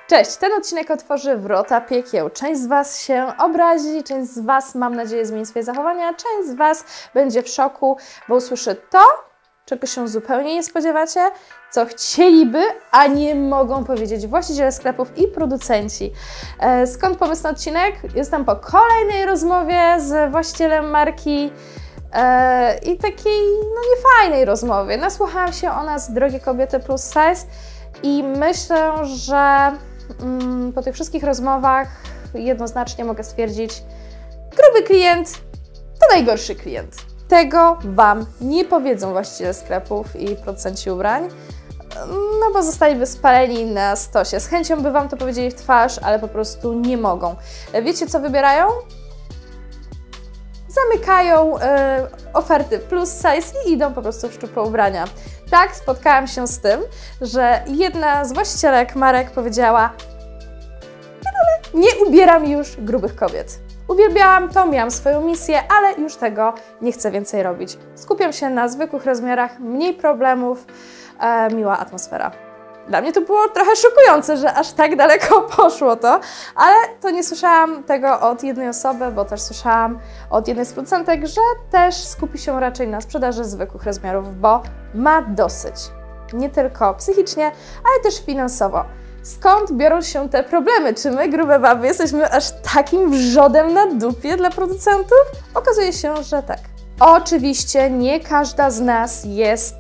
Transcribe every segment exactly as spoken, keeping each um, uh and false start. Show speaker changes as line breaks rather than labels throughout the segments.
Cześć! Ten odcinek otworzy wrota piekieł. Część z Was się obrazi, część z Was, mam nadzieję, zmieni swoje zachowania, część z Was będzie w szoku, bo usłyszy to, czego się zupełnie nie spodziewacie, co chcieliby, a nie mogą powiedzieć właściciele sklepów i producenci. Skąd pomysł na odcinek? Jestem po kolejnej rozmowie z właścicielem marki i takiej no niefajnej rozmowie. Nasłuchałam się o nas, drogie kobiety plus size, i myślę, że mm, po tych wszystkich rozmowach jednoznacznie mogę stwierdzić, gruby klient to najgorszy klient. Tego Wam nie powiedzą właściciele sklepów i producenci ubrań, no bo zostaliby spaleni na stosie. Z chęcią by Wam to powiedzieli w twarz, ale po prostu nie mogą. Wiecie, co wybierają? Zamykają y, oferty plus size i idą po prostu w szczupłe ubrania. Tak, spotkałam się z tym, że jedna z właścicielek marek powiedziała: nie ubieram już grubych kobiet. Uwielbiałam to, miałam swoją misję, ale już tego nie chcę więcej robić. Skupiam się na zwykłych rozmiarach, mniej problemów, e, miła atmosfera. Dla mnie to było trochę szokujące, że aż tak daleko poszło to, ale to nie słyszałam tego od jednej osoby, bo też słyszałam od jednej z producentek, że też skupi się raczej na sprzedaży zwykłych rozmiarów, bo ma dosyć. Nie tylko psychicznie, ale też finansowo. Skąd biorą się te problemy? Czy my, grube baby, jesteśmy aż takim wrzodem na dupie dla producentów? Okazuje się, że tak. Oczywiście nie każda z nas jest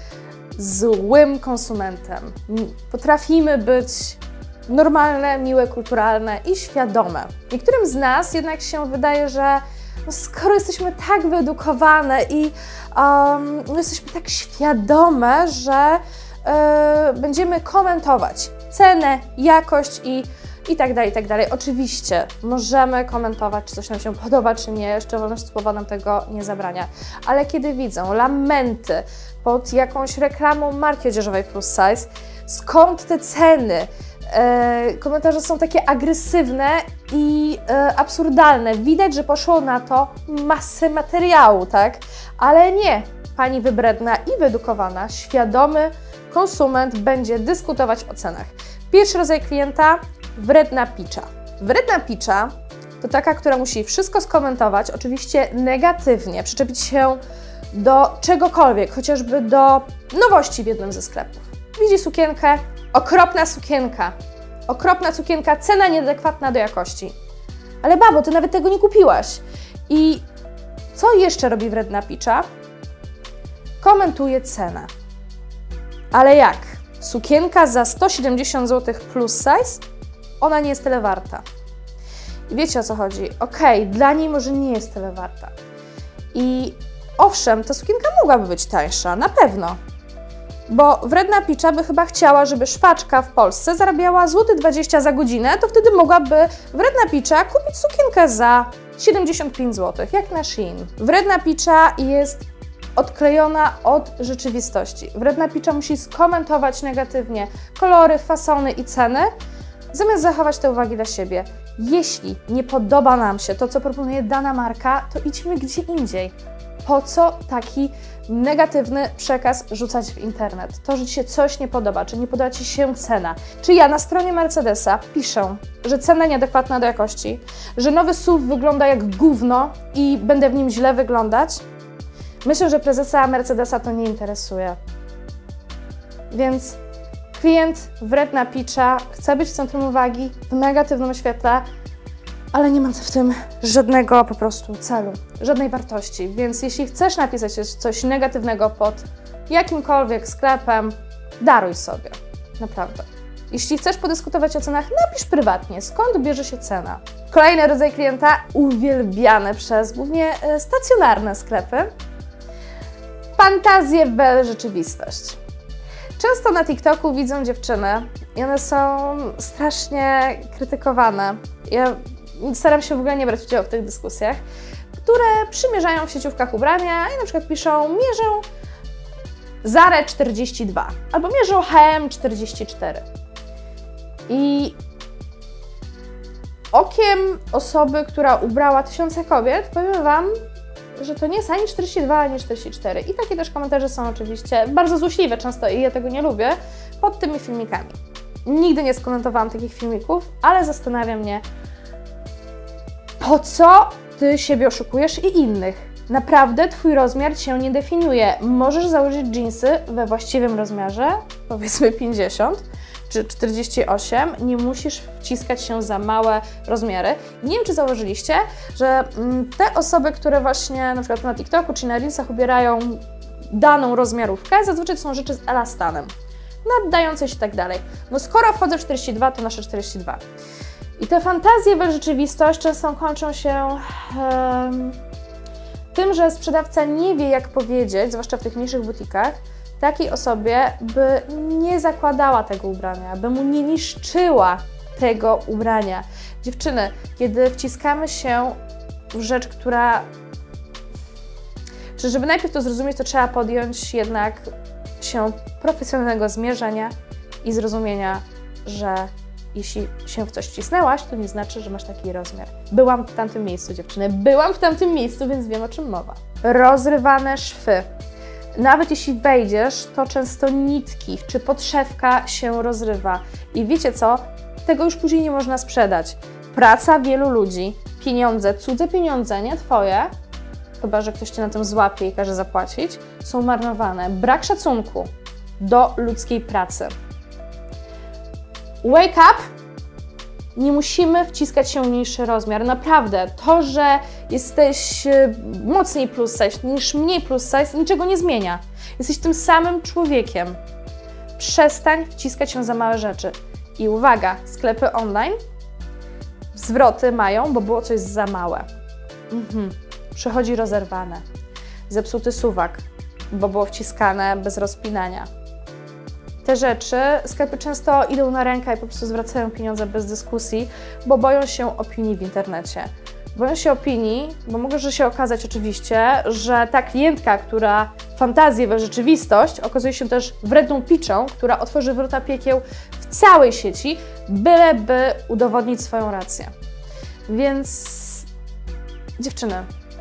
złym konsumentem. Potrafimy być normalne, miłe, kulturalne i świadome. Niektórym z nas jednak się wydaje, że no skoro jesteśmy tak wyedukowane i um, no jesteśmy tak świadome, że yy, będziemy komentować cenę, jakość i i tak dalej, i tak dalej. Oczywiście możemy komentować, czy coś nam się podoba, czy nie, jeszcze wolność słowa nam tego nie zabrania. Ale kiedy widzą lamenty pod jakąś reklamą marki odzieżowej plus size, skąd te ceny, e, komentarze są takie agresywne i e, absurdalne. Widać, że poszło na to masę materiału, tak? Ale nie, pani wybredna i wyedukowana, świadomy konsument będzie dyskutować o cenach. Pierwszy rodzaj klienta: wredna picza. Wredna picza to taka, która musi wszystko skomentować, oczywiście negatywnie, przyczepić się do czegokolwiek, chociażby do nowości w jednym ze sklepów. Widzi sukienkę, okropna sukienka, okropna sukienka, cena nieadekwatna do jakości. Ale babo, ty nawet tego nie kupiłaś. I co jeszcze robi wredna picza? Komentuje cenę. Ale jak? Sukienka za sto siedemdziesiąt złotych plus size? Ona nie jest tyle warta. I wiecie, o co chodzi? Okej, okay, dla niej może nie jest tyle warta. I owszem, ta sukienka mogłaby być tańsza, na pewno. Bo wredna picza by chyba chciała, żeby szwaczka w Polsce zarabiała złoty dwadzieścia za godzinę, to wtedy mogłaby wredna picza kupić sukienkę za siedemdziesiąt pięć złotych, jak na Shein. Wredna picza jest odklejona od rzeczywistości. Wredna picza musi skomentować negatywnie kolory, fasony i ceny, zamiast zachować te uwagi dla siebie. Jeśli nie podoba nam się to, co proponuje dana marka, to idźmy gdzie indziej. Po co taki negatywny przekaz rzucać w internet? To, że Ci się coś nie podoba, czy nie podoba Ci się cena. Czy ja na stronie Mercedesa piszę, że cena nieadekwatna do jakości, że nowy S U V wygląda jak gówno i będę w nim źle wyglądać? Myślę, że prezesa Mercedesa to nie interesuje. Więc klient, wredna picza, chce być w centrum uwagi, w negatywnym świetle, ale nie ma w tym żadnego po prostu celu, żadnej wartości. Więc jeśli chcesz napisać coś negatywnego pod jakimkolwiek sklepem, daruj sobie. Naprawdę. Jeśli chcesz podyskutować o cenach, napisz prywatnie, skąd bierze się cena. Kolejny rodzaj klienta, uwielbiany przez głównie stacjonarne sklepy. Fantazje w rzeczywistość. Często na TikToku widzą dziewczyny i one są strasznie krytykowane. Ja staram się w ogóle nie brać udziału w tych dyskusjach, które przymierzają w sieciówkach ubrania i na przykład piszą: mierzę Zara czterdzieści dwa albo mierzę H and M czterdzieści cztery. I okiem osoby, która ubrała tysiące kobiet, powiem Wam, że to nie jest ani czterdzieści dwa, ani czterdzieści cztery. I takie też komentarze są oczywiście bardzo złośliwe często i ja tego nie lubię pod tymi filmikami. nigdy nie skomentowałam takich filmików, ale zastanawia mnie, po co Ty siebie oszukujesz i innych? Naprawdę Twój rozmiar Cię nie definiuje. Możesz założyć dżinsy we właściwym rozmiarze, powiedzmy pięćdziesiąt czy czterdzieści osiem, nie musisz wciskać się za małe rozmiary. Nie wiem, czy zauważyliście, że te osoby, które właśnie na przykład na TikToku czy na Reelsach ubierają daną rozmiarówkę, zazwyczaj są rzeczy z elastanem, naddające się i tak dalej. No skoro wchodzę w czterdzieści dwa, to noszę czterdzieści dwa. I te fantazje we rzeczywistość często kończą się um, tym, że sprzedawca nie wie, jak powiedzieć, zwłaszcza w tych mniejszych butikach, takiej osobie, by nie zakładała tego ubrania, by mu nie niszczyła tego ubrania. Dziewczyny, kiedy wciskamy się w rzecz, która... Czy żeby najpierw to zrozumieć, to trzeba podjąć jednak się profesjonalnego zmierzenia i zrozumienia, że jeśli się w coś wcisnęłaś, to nie znaczy, że masz taki rozmiar. Byłam w tamtym miejscu, dziewczyny, byłam w tamtym miejscu, więc wiem, o czym mowa. Rozrywane szwy. Nawet jeśli wejdziesz, to często nitki czy podszewka się rozrywa. I wiecie co? Tego już później nie można sprzedać. Praca wielu ludzi, pieniądze, cudze pieniądze, nie Twoje, chyba że ktoś Cię na tym złapie i każe zapłacić, są marnowane. Brak szacunku do ludzkiej pracy. Wake up! Nie musimy wciskać się w mniejszy rozmiar. Naprawdę, to, że jesteś mocniej plus size niż mniej plus size, niczego nie zmienia. Jesteś tym samym człowiekiem. Przestań wciskać się za małe rzeczy. I uwaga, sklepy online zwroty mają, bo było coś za małe. Mhm. Przychodzi rozerwane. Zepsuty suwak, bo było wciskane bez rozpinania. Te rzeczy sklepy często idą na rękę i po prostu zwracają pieniądze bez dyskusji, bo boją się opinii w internecie. Boją się opinii, bo może się okazać oczywiście, że ta klientka, która fantazję we rzeczywistość, okazuje się też wredną piczą, która otworzy wrota piekieł w całej sieci, byleby udowodnić swoją rację. Więc dziewczyny,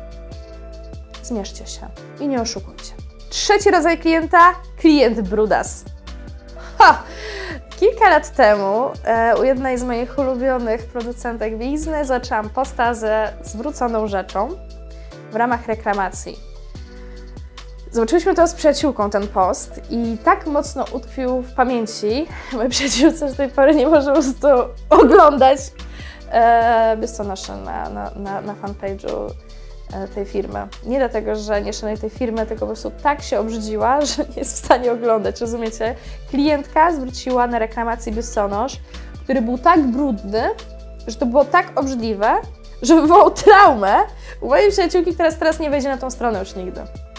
zmierzcie się i nie oszukujcie. Trzeci rodzaj klienta, klient brudas. Ha! Kilka lat temu e, u jednej z moich ulubionych producentek blizny zaczęłam posta ze zwróconą rzeczą w ramach reklamacji. Zobaczyliśmy to z przyjaciółką, ten post, i tak mocno utkwił w pamięci mojej przyjaciółce, że do tej pory nie może po prostu oglądać e, biustonosze na, na, na, na fanpage'u tej firmy. Nie dlatego, że nie szanuje tej firmy, tylko po prostu tak się obrzydziła, że nie jest w stanie oglądać, rozumiecie? Klientka zwróciła na reklamacji biustonosz, który był tak brudny, że to było tak obrzydliwe, że wywołał traumę u mojej przyjaciółki, która teraz nie wejdzie na tą stronę już nigdy.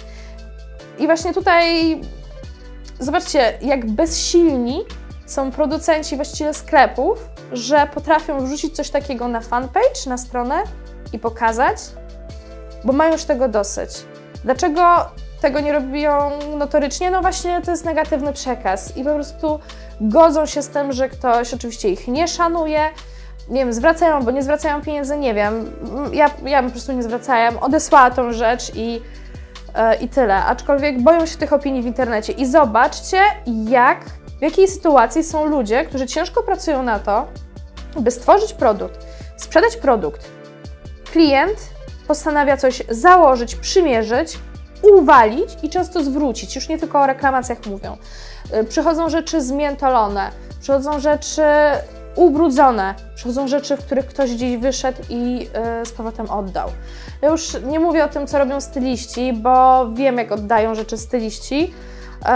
I właśnie tutaj zobaczcie, jak bezsilni są producenci właściwie sklepów, że potrafią wrzucić coś takiego na fanpage, na stronę i pokazać, bo mają już tego dosyć. Dlaczego tego nie robią notorycznie? No właśnie to jest negatywny przekaz i po prostu godzą się z tym, że ktoś oczywiście ich nie szanuje, nie wiem, zwracają albo nie zwracają pieniędzy, nie wiem. Ja, ja po prostu nie zwracałem, odesłała tą rzecz i, yy, i tyle. Aczkolwiek boją się tych opinii w internecie. I zobaczcie, jak, w jakiej sytuacji są ludzie, którzy ciężko pracują na to, by stworzyć produkt, sprzedać produkt. Klient postanawia coś założyć, przymierzyć, uwalić i często zwrócić. Już nie tylko o reklamacjach mówią. Przychodzą rzeczy zmiętolone, przychodzą rzeczy ubrudzone, przychodzą rzeczy, w których ktoś gdzieś wyszedł i yy, z powrotem oddał. Ja już nie mówię o tym, co robią styliści, bo wiem, jak oddają rzeczy styliści. Yy,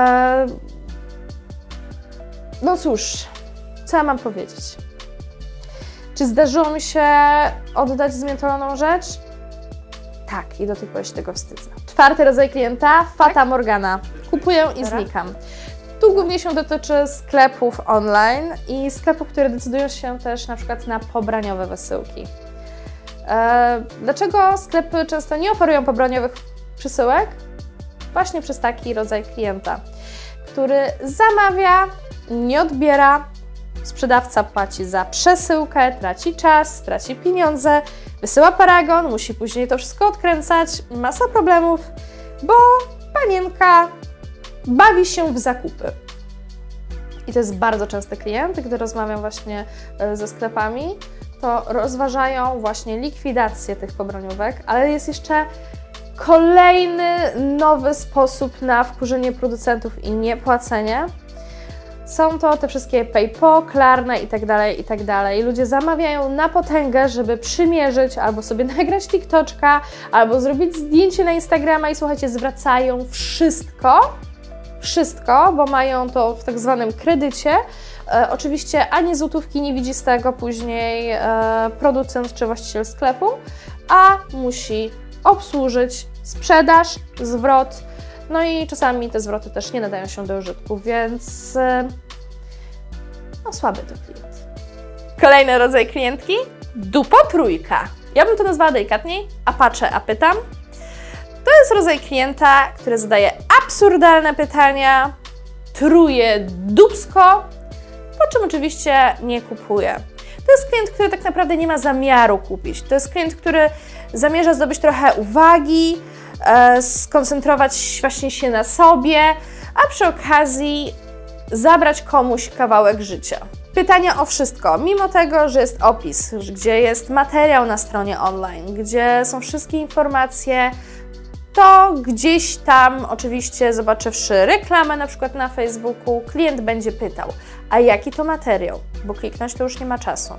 no cóż, co ja mam powiedzieć? Czy zdarzyło mi się oddać zmiętoloną rzecz? Tak, i do tej pory się tego wstydzę. Czwarty rodzaj klienta, Fata Morgana. Kupuję i znikam. Tu głównie się dotyczy sklepów online i sklepów, które decydują się też na przykład na pobraniowe wysyłki. Eee, dlaczego sklepy często nie oferują pobraniowych przesyłek? Właśnie przez taki rodzaj klienta, który zamawia, nie odbiera, sprzedawca płaci za przesyłkę, traci czas, traci pieniądze, wysyła paragon, musi później to wszystko odkręcać, masa problemów, bo panienka bawi się w zakupy. i to jest bardzo częsty klient, gdy rozmawiam właśnie ze sklepami, to rozważają właśnie likwidację tych pobroniówek, ale jest jeszcze kolejny nowy sposób na wkurzenie producentów i niepłacenie. Są to te wszystkie PayPal, Klarna i tak dalej, i tak dalej. Ludzie zamawiają na potęgę, żeby przymierzyć, albo sobie nagrać TikToczka, albo zrobić zdjęcie na Instagrama i słuchajcie, zwracają wszystko, wszystko, bo mają to w tak zwanym kredycie. E, oczywiście ani złotówki nie widzi z tego później e, producent czy właściciel sklepu, a musi obsłużyć sprzedaż, zwrot, no i czasami te zwroty też nie nadają się do użytku, więc e, no słaby to klient. Kolejny rodzaj klientki, dupa trójka. Ja bym to nazwała delikatniej, a patrzę, a pytam. To jest rodzaj klienta, który zadaje absurdalne pytania, truje dupsko, po czym oczywiście nie kupuje. To jest klient, który tak naprawdę nie ma zamiaru kupić. To jest klient, który zamierza zdobyć trochę uwagi, e, skoncentrować właśnie się na sobie, a przy okazji zabrać komuś kawałek życia. Pytania o wszystko, mimo tego, że jest opis, gdzie jest materiał na stronie online, gdzie są wszystkie informacje, to gdzieś tam, oczywiście zobaczywszy reklamę na przykład na Facebooku, klient będzie pytał, a jaki to materiał, bo kliknąć to już nie ma czasu,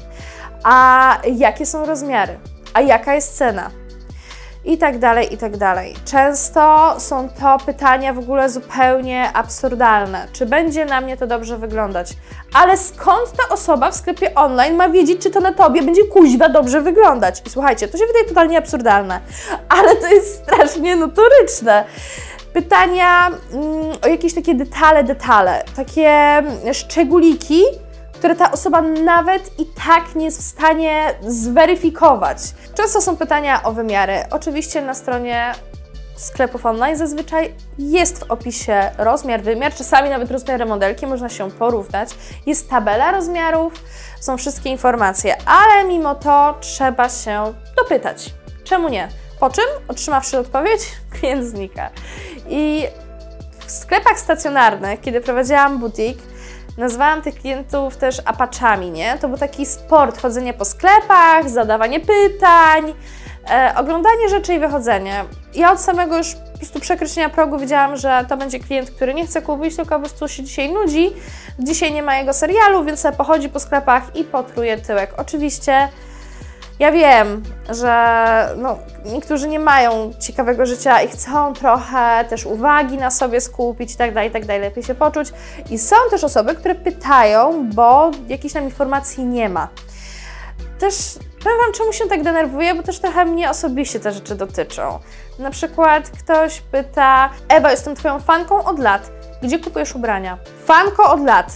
a jakie są rozmiary, a jaka jest cena i tak dalej, i tak dalej. Często są to pytania w ogóle zupełnie absurdalne. Czy będzie na mnie to dobrze wyglądać? Ale skąd ta osoba w sklepie online ma wiedzieć, czy to na Tobie będzie kuźwa dobrze wyglądać? I słuchajcie, to się wydaje totalnie absurdalne, ale to jest strasznie notoryczne. Pytania mm, o jakieś takie detale, detale, takie szczególiki, które ta osoba nawet i tak nie jest w stanie zweryfikować. Często są pytania o wymiary. Oczywiście na stronie sklepów online zazwyczaj jest w opisie rozmiar, wymiar, czasami nawet rozmiary modelki, można się porównać. Jest tabela rozmiarów, są wszystkie informacje, ale mimo to trzeba się dopytać. Czemu nie? Po czym, otrzymawszy odpowiedź, klient znika. I w sklepach stacjonarnych, kiedy prowadziłam butik, nazwałam tych klientów też apaczami, nie? To był taki sport, chodzenie po sklepach, zadawanie pytań, e, oglądanie rzeczy i wychodzenie. Ja od samego już po prostu przekroczenia progu wiedziałam, że to będzie klient, który nie chce kupić, tylko po prostu się dzisiaj nudzi, dzisiaj nie ma jego serialu, więc sobie pochodzi po sklepach i potruje tyłek. Oczywiście ja wiem, że no, niektórzy nie mają ciekawego życia i chcą trochę też uwagi na sobie skupić i tak dalej, i tak dalej, lepiej się poczuć. I są też osoby, które pytają, bo jakiejś tam informacji nie ma. Też powiem Wam, czemu się tak denerwuję, bo też trochę mnie osobiście te rzeczy dotyczą. Na przykład ktoś pyta: Ewa, jestem Twoją fanką od lat. Gdzie kupujesz ubrania? Fanko od lat.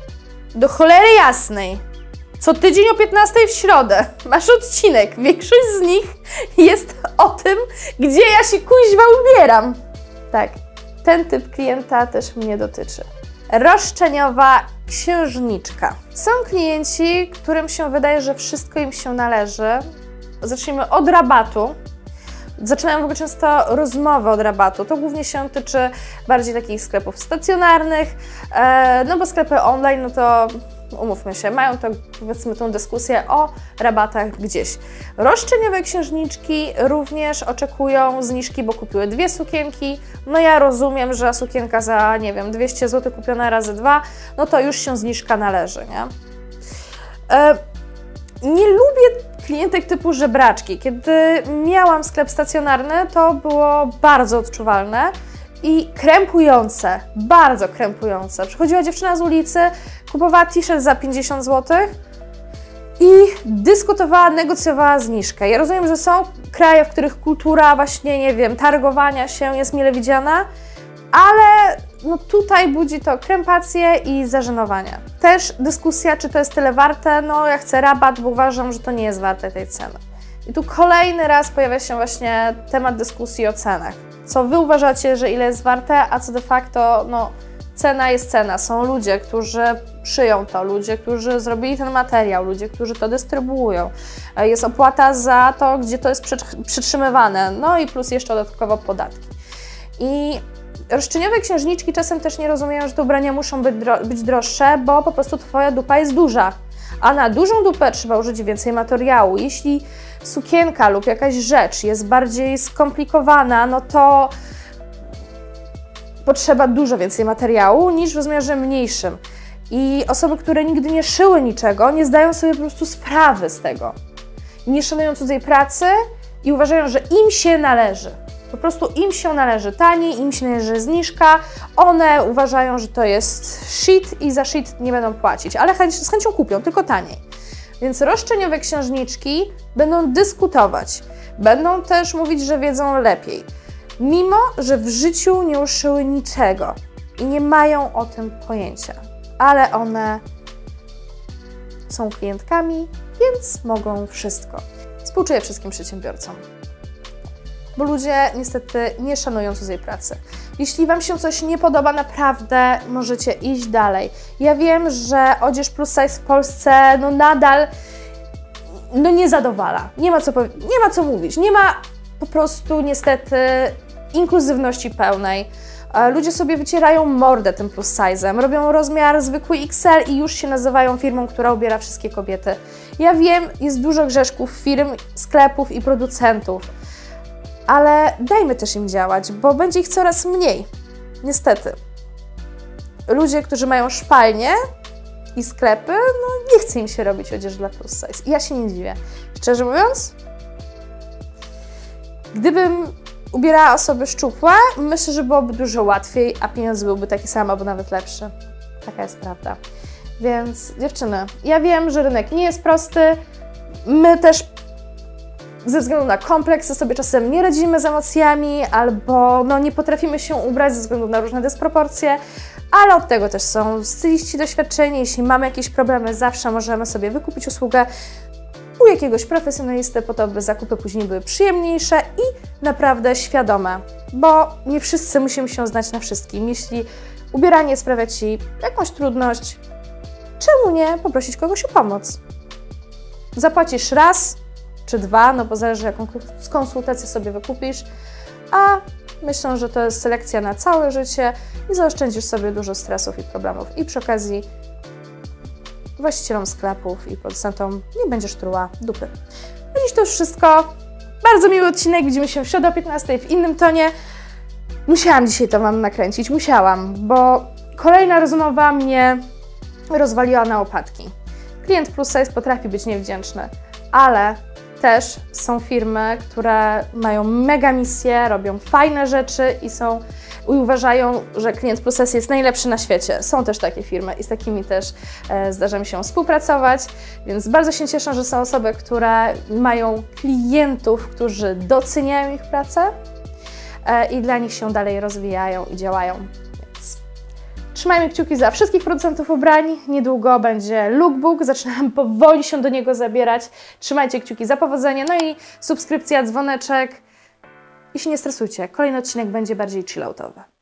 Do cholery jasnej. Co tydzień o piętnastej w środę masz odcinek. Większość z nich jest o tym, gdzie ja się kuźwa ubieram. Tak, ten typ klienta też mnie dotyczy. Roszczeniowa księżniczka. Są klienci, którym się wydaje, że wszystko im się należy. Zacznijmy od rabatu. Zaczynają w ogóle często rozmowę od rabatu. To głównie się tyczy bardziej takich sklepów stacjonarnych, no bo sklepy online, no to umówmy się, mają to, powiedzmy, tą dyskusję o rabatach gdzieś. Roszczeniowe księżniczki również oczekują zniżki, bo kupiły dwie sukienki. No ja rozumiem, że sukienka za, nie wiem, dwieście złotych kupiona razy dwa, no to już się zniżka należy, nie? E, nie lubię klientek typu żebraczki. Kiedy miałam sklep stacjonarny, to było bardzo odczuwalne i krępujące, bardzo krępujące. Przychodziła dziewczyna z ulicy, kupowała t-shirt za pięćdziesiąt złotych i dyskutowała, negocjowała zniżkę. Ja rozumiem, że są kraje, w których kultura właśnie, nie wiem, targowania się jest mile widziana, ale no tutaj budzi to krępację i zażenowanie. Też dyskusja, czy to jest tyle warte, no ja chcę rabat, bo uważam, że to nie jest warte tej ceny. I tu kolejny raz pojawia się właśnie temat dyskusji o cenach. Co Wy uważacie, że ile jest warte, a co de facto, no cena jest cena. Są ludzie, którzy szyją to, ludzie, którzy zrobili ten materiał, ludzie, którzy to dystrybuują. Jest opłata za to, gdzie to jest przytrzymywane, no i plus jeszcze dodatkowo podatki. I roszczeniowe księżniczki czasem też nie rozumieją, że te ubrania muszą być, dro być droższe, bo po prostu Twoja dupa jest duża. A na dużą dupę trzeba użyć więcej materiału. Jeśli sukienka lub jakaś rzecz jest bardziej skomplikowana, no to potrzeba dużo więcej materiału niż w rozmiarze mniejszym. I osoby, które nigdy nie szyły niczego, nie zdają sobie po prostu sprawy z tego. Nie szanują cudzej pracy i uważają, że im się należy. Po prostu im się należy taniej, im się należy zniżka. One uważają, że to jest shit i za shit nie będą płacić, ale chęć, z chęcią kupią, tylko taniej. Więc roszczeniowe księżniczki będą dyskutować. Będą też mówić, że wiedzą lepiej. Mimo że w życiu nie uszyły niczego i nie mają o tym pojęcia. Ale one są klientkami, więc mogą wszystko. Współczuję wszystkim przedsiębiorcom. Bo ludzie niestety nie szanują cudzej pracy. Jeśli Wam się coś nie podoba, naprawdę możecie iść dalej. Ja wiem, że odzież plus size w Polsce no nadal no nie zadowala. Nie ma co, nie ma co mówić. Nie ma po prostu niestety inkluzywności pełnej. Ludzie sobie wycierają mordę tym plus size'em, robią rozmiar zwykły X L i już się nazywają firmą, która ubiera wszystkie kobiety. Ja wiem, jest dużo grzeszków firm, sklepów i producentów, ale dajmy też im działać, bo będzie ich coraz mniej. Niestety. Ludzie, którzy mają szwalnie i sklepy, no nie chce im się robić odzież dla plus size. I ja się nie dziwię. Szczerze mówiąc, gdybym ubierała osoby szczupłe, myślę, że byłoby dużo łatwiej, a pieniądz byłby taki sam, albo nawet lepszy. Taka jest prawda. Więc dziewczyny, ja wiem, że rynek nie jest prosty. My też ze względu na kompleksy sobie czasem nie radzimy z emocjami, albo no, nie potrafimy się ubrać ze względu na różne dysproporcje, ale od tego też są styliści doświadczeni. Jeśli mamy jakieś problemy, zawsze możemy sobie wykupić usługę u jakiegoś profesjonalisty po to, by zakupy później były przyjemniejsze i naprawdę świadome, bo nie wszyscy musimy się znać na wszystkim. Jeśli ubieranie sprawia Ci jakąś trudność, czemu nie poprosić kogoś o pomoc? Zapłacisz raz czy dwa, no bo zależy jaką konsultację sobie wykupisz, a myślę, że to jest selekcja na całe życie i zaoszczędzisz sobie dużo stresów i problemów. I przy okazji właścicielom sklepów i producentom nie będziesz truła dupy. No dziś to już wszystko. Bardzo miły odcinek. Widzimy się w środę o piętnastej w innym tonie. Musiałam dzisiaj to Wam nakręcić. Musiałam, bo kolejna rozmowa mnie rozwaliła na łopatki. Klient plus size potrafi być niewdzięczny, ale też są firmy, które mają mega misję, robią fajne rzeczy i są i uważają, że klient plus size jest najlepszy na świecie. Są też takie firmy i z takimi też e, zdarza mi się współpracować, więc bardzo się cieszę, że są osoby, które mają klientów, którzy doceniają ich pracę e, i dla nich się dalej rozwijają i działają. Więc trzymajmy kciuki za wszystkich producentów ubrań. Niedługo będzie lookbook, zaczynam powoli się do niego zabierać. Trzymajcie kciuki za powodzenie, no i subskrypcja, dzwoneczek. I się nie stresujcie, kolejny odcinek będzie bardziej chilloutowy.